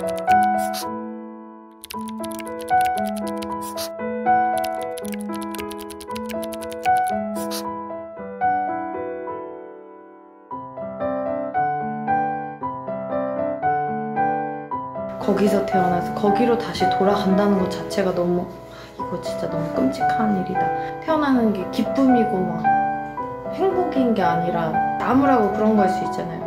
거기서 태어나서 거기로 다시 돌아간다는 것 자체가 너무, 이거 진짜 너무 끔찍한 일이다. 태어나는 게 기쁨이고 막 행복인 게 아니라 나무라고 그런 거일 수 있잖아요.